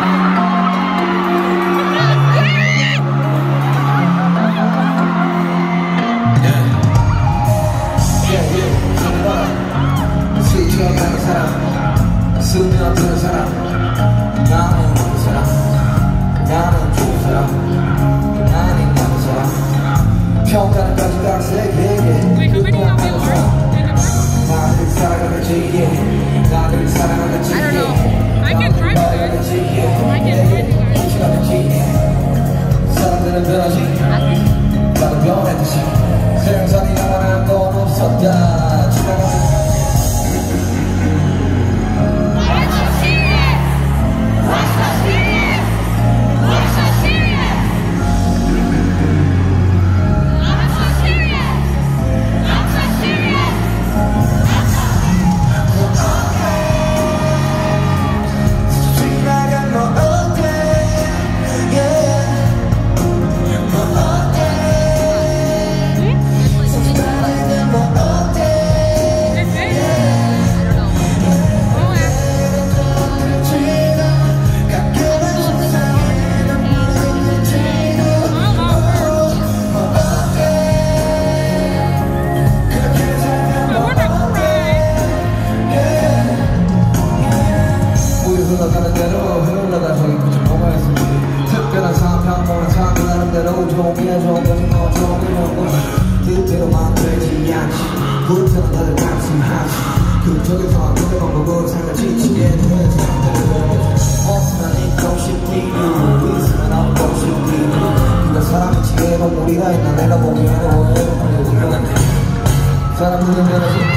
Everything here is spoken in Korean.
스며드는 사람 나는 그 사람 나는 좋은 사람 아닌 다른 사람 평가는 각색에게 끝나는 사람 나를 사랑하는지 나를 사랑하는지 나를 사랑하는지 사람들은 변하지 나도 변했듯이 세상이 영원한 건 없었다 지나가는 흘러가는 대로 흘러가 저기 붙인 뭐가 있을지 특별한 상황 모른 상황 나름대로 좋게 좋은 거지 뭐 좋게 좋은 거지 뜻대로만 되지 않지 불편한 다들 감수하지 그쪽에서 안 되는 방법은 삶을 지치게 되는 사람들을 없으면 있고 싶기도 있으면 없고 싶기도 네가 사람이 지게로 우리가 있나 내가 보기에는 오해로 우리가 같아 사람들은 변하지